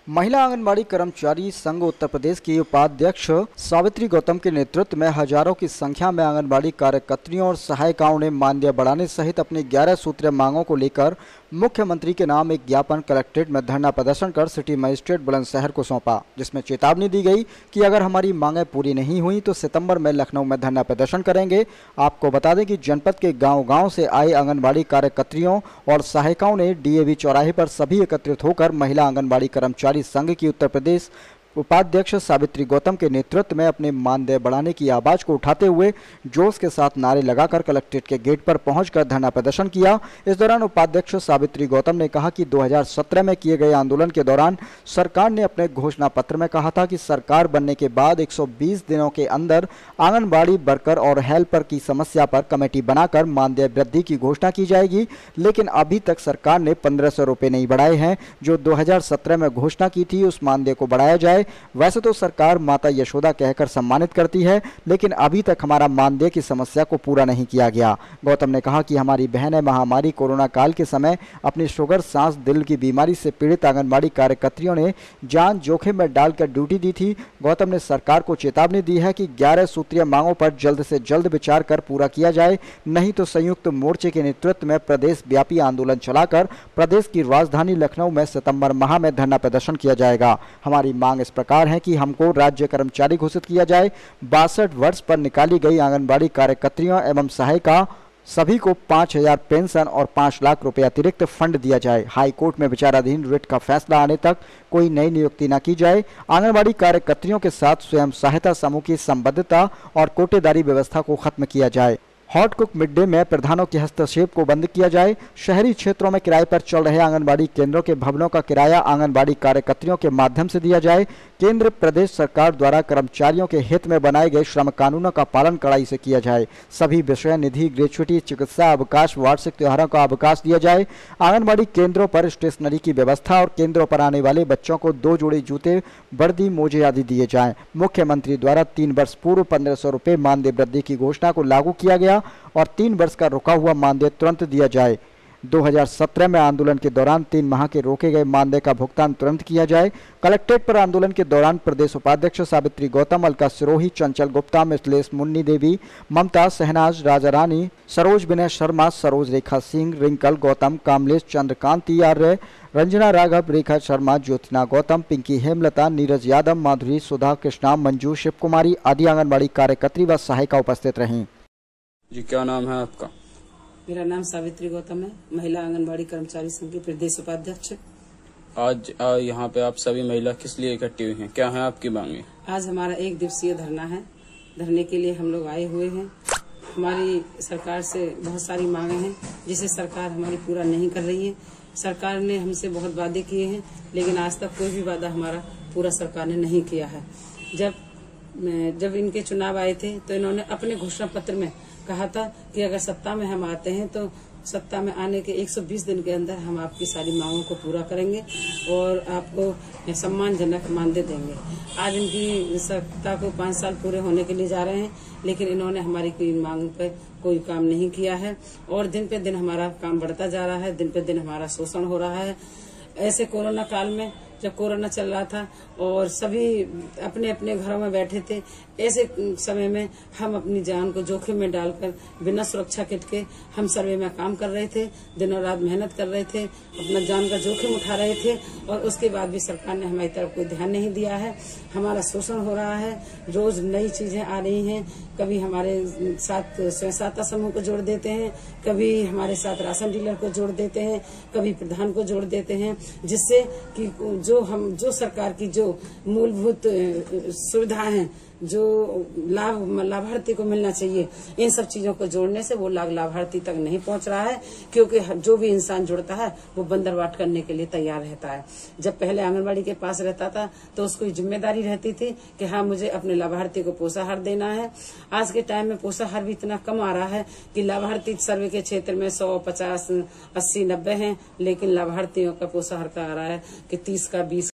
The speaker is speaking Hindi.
महिला आंगनबाड़ी कर्मचारी संघ उत्तर प्रदेश की उपाध्यक्ष सावित्री गौतम के नेतृत्व में हजारों की संख्या में आंगनबाड़ी कार्यकर्तियों और सहायिकाओं ने मानदेय बढ़ाने सहित अपनी 11 सूत्रीय मांगों को लेकर मुख्यमंत्री के नाम एक ज्ञापन कलेक्ट्रेट में धरना प्रदर्शन कर सिटी मजिस्ट्रेट बुलंदशहर को सौंपा, जिसमें चेतावनी दी गई कि अगर हमारी मांगें पूरी नहीं हुई तो सितंबर में लखनऊ में धरना प्रदर्शन करेंगे। आपको बता दें कि जनपद के गांव-गांव से आए आंगनबाड़ी कार्यकर्तियों और सहायिकाओं ने डीएवी चौराहे पर सभी एकत्रित होकर महिला आंगनबाड़ी कर्मचारी संघ की उत्तर प्रदेश उपाध्यक्ष सावित्री गौतम के नेतृत्व में अपने मानदेय बढ़ाने की आवाज को उठाते हुए जोश के साथ नारे लगाकर कलेक्ट्रेट के गेट पर पहुंचकर धरना प्रदर्शन किया। इस दौरान उपाध्यक्ष सावित्री गौतम ने कहा कि 2017 में किए गए आंदोलन के दौरान सरकार ने अपने घोषणा पत्र में कहा था कि सरकार बनने के बाद 120 दिनों के अंदर आंगनबाड़ी वर्कर और हेल्पर की समस्या पर कमेटी बनाकर मानदेय वृद्धि की घोषणा की जाएगी, लेकिन अभी तक सरकार ने 1500 रुपये नहीं बढ़ाए हैं। जो 2017 में घोषणा की थी उस मानदेय को बढ़ाया जाए। वैसे तो सरकार माता यशोदा कहकर सम्मानित करती है, लेकिन अभी तक हमारा मानदेय की समस्या को पूरा नहीं किया गया। गौतम ने कहा कि हमारी बहनें महामारी कोरोना काल के समय अपनी शुगर, सांस, दिल की बीमारी से पीड़ित आंगनबाड़ी कार्यकर्तियों ने जान जोखिम में डालकर ड्यूटी दी थी। गौतम ने सरकार को चेतावनी दी है कि 11 सूत्रीय मांगों पर जल्द से जल्द विचार कर पूरा किया जाए, नहीं तो संयुक्त मोर्चे के नेतृत्व में प्रदेश व्यापी आंदोलन चलाकर प्रदेश की राजधानी लखनऊ में सितंबर माह में धरना प्रदर्शन किया जाएगा। हमारी मांग इस प्रकार है कि हमको राज्य कर्मचारी घोषित किया जाए। 62 वर्ष पर निकाली गई आंगनबाड़ी कार्यकर्तियों एवं सहायिका सभी को 5000 पेंशन और 5 लाख रुपए अतिरिक्त फंड दिया जाए। हाई कोर्ट में विचाराधीन रिट का फैसला आने तक कोई नई नियुक्ति न की जाए। आंगनबाड़ी कार्यकर्तियों के साथ स्वयं सहायता समूह की संबद्धता और कोटेदारी व्यवस्था को खत्म किया जाए। हॉट कुक मिड डे में प्रधानों के हस्तक्षेप को बंद किया जाए। शहरी क्षेत्रों में किराए पर चल रहे आंगनबाड़ी केंद्रों के भवनों का किराया आंगनबाड़ी कार्यकर्तियों के माध्यम से दिया जाए। केंद्र प्रदेश सरकार द्वारा कर्मचारियों के हित में बनाए गए श्रम कानूनों का पालन कड़ाई से किया जाए। सभी विषय निधि, ग्रेच्युटी, चिकित्सा अवकाश, वार्षिक त्योहारों का अवकाश दिया जाए। आंगनबाड़ी केंद्रों पर स्टेशनरी की व्यवस्था और केंद्रों पर आने वाले बच्चों को 2 जोड़ी जूते, वर्दी, मोजे आदि दिए जाएं। मुख्यमंत्री द्वारा 3 वर्ष पूर्व 1500 रुपये मानदेय वृद्धि की घोषणा को लागू किया गया और 3 वर्ष का रुका हुआ मानदेय तुरंत दिया जाए। 2017 में आंदोलन के दौरान 3 माह के रोके गए मानदेय का भुगतान तुरंत किया जाए। कलेक्ट्रेट पर आंदोलन के दौरान प्रदेश उपाध्यक्ष सावित्री गौतम, अलका सिरोही, चंचल गुप्ता, मिथिलेश मुन्नी देवी, ममता, शहनाज, राजा रानी, सरोज विनय शर्मा, सरोज रेखा सिंह, रिंकल गौतम, कामलेश, चंद्रकांति आर्य, रंजना राघव, रेखा शर्मा, ज्योतिना गौतम, पिंकी हेमलता, नीरज यादव, माधुरी, सुधा, कृष्णा, मंजू, शिव कुमारी आदि आंगनबाड़ी कार्यकर्त्री व सहायिका उपस्थित रहीं। जी, क्या नाम है आपका? मेरा नाम सावित्री गौतम है, महिला आंगनबाड़ी कर्मचारी संघ की प्रदेश उपाध्यक्ष। आज यहाँ पे आप सभी महिला किस लिए इकट्ठी हुई हैं? क्या है आपकी मांगे? आज हमारा 1 दिवसीय धरना है। धरने के लिए हम लोग आए हुए हैं। हमारी सरकार से बहुत सारी मांगे हैं जिसे सरकार हमारी पूरा नहीं कर रही है। सरकार ने हमसे बहुत वादे किए हैं, लेकिन आज तक कोई भी वादा हमारा पूरा सरकार ने नहीं किया है। जब इनके चुनाव आए थे तो इन्होंने अपने घोषणा पत्र में कहा था कि अगर सत्ता में हम आते हैं तो सत्ता में आने के 120 दिन के अंदर हम आपकी सारी मांगों को पूरा करेंगे और आपको सम्मानजनक मानदेय देंगे। आज इनकी सत्ता को 5 साल पूरे होने के लिए जा रहे हैं, लेकिन इन्होंने हमारी कोई मांग पे कोई काम नहीं किया है और दिन पे दिन हमारा काम बढ़ता जा रहा है, दिन पे दिन हमारा शोषण हो रहा है। ऐसे कोरोना काल में जब कोरोना चल रहा था और सभी अपने अपने घरों में बैठे थे, ऐसे समय में हम अपनी जान को जोखिम में डालकर बिना सुरक्षा किट के हम सर्वे में काम कर रहे थे, दिनों रात मेहनत कर रहे थे, अपना जान का जोखिम उठा रहे थे और उसके बाद भी सरकार ने हमारी तरफ कोई ध्यान नहीं दिया है। हमारा शोषण हो रहा है, रोज नई चीजें आ रही हैं। कभी हमारे साथ स्वयं सहायता समूह को जोड़ देते हैं, कभी हमारे साथ राशन डीलर को जोड़ देते हैं, कभी प्रधान को जोड़ देते हैं, जिससे कि जो सरकार की जो मूलभूत सुविधाएं हैं, जो लाभार्थी को मिलना चाहिए, इन सब चीजों को जोड़ने से वो लाभार्थी तक नहीं पहुंच रहा है, क्योंकि जो भी इंसान जुड़ता है वो बंदरवाट करने के लिए तैयार रहता है। जब पहले आंगनबाड़ी के पास रहता था तो उसको जिम्मेदारी रहती थी कि हाँ, मुझे अपने लाभार्थी को पोषाहार देना है। आज के टाइम में पोषाहार भी इतना कम आ रहा है कि लाभार्थी सर्वे के क्षेत्र में 100, 50, 80, 90 हैं, लेकिन लाभार्थियों का पोषाहार का आ रहा है कि 30 का 20